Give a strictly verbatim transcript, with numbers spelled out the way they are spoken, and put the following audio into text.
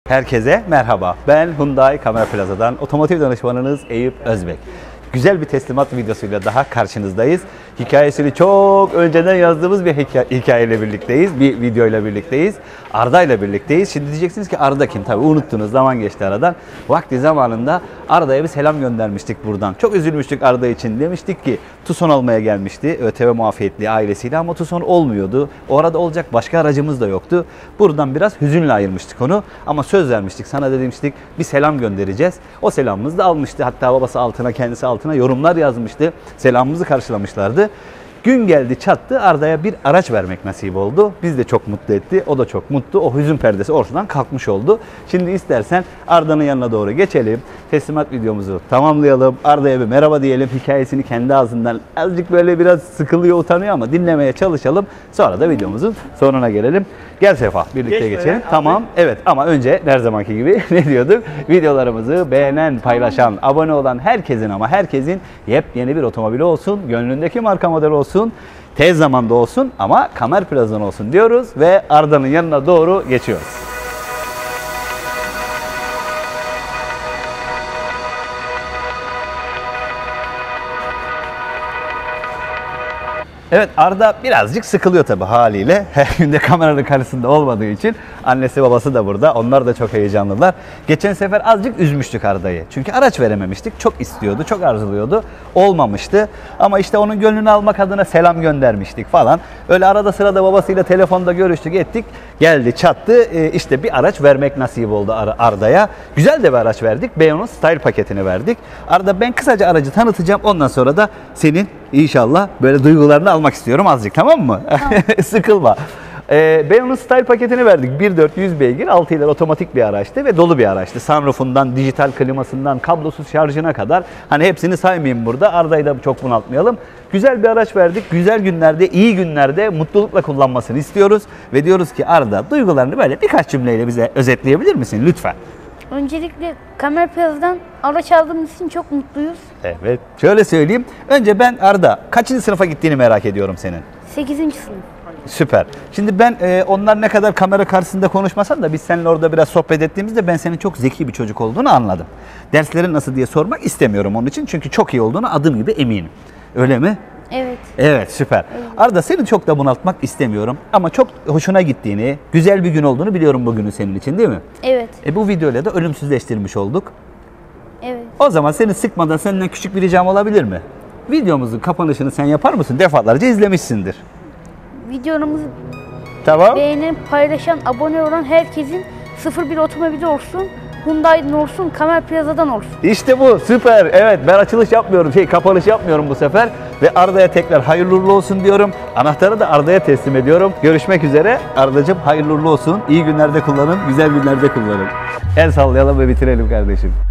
Herkese merhaba. Ben Hyundai Kamera Plaza'dan otomotiv danışmanınız Eyüp Özbek. Güzel bir teslimat videosuyla daha karşınızdayız. Hikayesini çok önceden yazdığımız bir hikayeyle birlikteyiz. Bir videoyla birlikteyiz. Arda ile birlikteyiz. Şimdi diyeceksiniz ki Arda kim? Tabii unuttunuz, zaman geçti aradan. Vakti zamanında Arda'ya bir selam göndermiştik buradan. Çok üzülmüştük Arda için. Demiştik ki Tucson almaya gelmişti. ÖTV muafiyetli ailesiyle ama Tucson olmuyordu. Orada olacak başka aracımız da yoktu. Buradan biraz hüzünle ayırmıştık onu. Ama söz vermiştik. Sana demiştik bir selam göndereceğiz. O selamımızı da almıştı. Hatta babası altına, kendisi altına yorumlar yazmıştı. Selamımızı karşılamışlardı. Gün geldi çattı, Arda'ya bir araç vermek nasip oldu. Biz de çok mutlu etti. O da çok mutlu. O hüzün perdesi ortadan kalkmış oldu. Şimdi istersen Arda'nın yanına doğru geçelim. Teslimat videomuzu tamamlayalım. Arda'ya bir merhaba diyelim. Hikayesini kendi ağzından azıcık böyle biraz sıkılıyor, utanıyor ama dinlemeye çalışalım. Sonra da videomuzun sonuna gelelim. Gel Sefa, birlikte Geç geçelim. Böyle, tamam. Abi. Evet ama önce her zamanki gibi ne diyorduk? Videolarımızı beğenen, paylaşan, abone olan herkesin ama herkesin yepyeni bir otomobili olsun. Gönlündeki marka model olsun. Tez zamanda olsun ama Kamera Plaza'dan olsun diyoruz ve Arda'nın yanına doğru geçiyoruz. Evet, Arda birazcık sıkılıyor tabii haliyle. Her gün de kameranın karşısında olmadığı için. Annesi babası da burada. Onlar da çok heyecanlılar. Geçen sefer azıcık üzmüştük Arda'yı. Çünkü araç verememiştik. Çok istiyordu, çok arzuluyordu. Olmamıştı. Ama işte onun gönlünü almak adına selam göndermiştik falan. Öyle arada sırada babasıyla telefonda görüştük, ettik. Geldi, çattı. Ee, işte bir araç vermek nasip oldu Arda'ya. Güzel de bir araç verdik. Beyo'nun Style paketini verdik. Arda, ben kısaca aracı tanıtacağım. Ondan sonra da senin İnşallah böyle duygularını almak istiyorum azıcık, tamam mı? Tamam. Sıkılma. Ee, Beyo'nun Style paketini verdik. bir bin dört yüz beygir, altı iler otomatik bir araçtı ve dolu bir araçtı. Sunroofundan, dijital klimasından, kablosuz şarjına kadar. Hani hepsini saymayayım burada. Arda'yı da çok bunaltmayalım. Güzel bir araç verdik. Güzel günlerde, iyi günlerde mutlulukla kullanmasını istiyoruz. Ve diyoruz ki Arda, duygularını böyle birkaç cümleyle bize özetleyebilir misin lütfen? Öncelikle Kamera Plaza'dan araç aldığımız için çok mutluyuz. Evet. Şöyle söyleyeyim. Önce ben Arda, kaçıncı sınıfa gittiğini merak ediyorum senin. sekizinci sınıf. Süper. Şimdi ben e, onlar ne kadar kamera karşısında konuşmasan da biz seninle orada biraz sohbet ettiğimizde ben senin çok zeki bir çocuk olduğunu anladım. Derslerin nasıl diye sormak istemiyorum onun için. Çünkü çok iyi olduğunu adım gibi eminim. Öyle mi? Evet. Evet, süper. Evet. Arda, seni çok da bunaltmak istemiyorum ama çok hoşuna gittiğini, güzel bir gün olduğunu biliyorum bugünün senin için, değil mi? Evet. E, bu videoyla da ölümsüzleştirmiş olduk. Evet. O zaman seni sıkmadan senden küçük bir ricam olabilir mi? Videomuzun kapanışını sen yapar mısın? Defalarca izlemişsindir. Videomuzu tamam. beğenen, paylaşan, abone olan herkesin sıfır bir otomobili olsun. Hyundai'den olsun, Kamera Plaza'dan olsun. İşte bu, süper. Evet, ben açılış yapmıyorum, şey kapanış yapmıyorum bu sefer. Ve Arda'ya tekrar hayırlı uğurlu olsun diyorum. Anahtarı da Arda'ya teslim ediyorum. Görüşmek üzere. Arda'cığım hayırlı uğurlu olsun. İyi günlerde kullanın, güzel günlerde kullanın. El sallayalım ve bitirelim kardeşim.